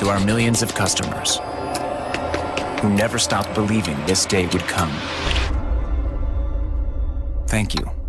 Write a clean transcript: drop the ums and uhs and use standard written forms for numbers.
to our millions of customers who never stopped believing this day would come. Thank you.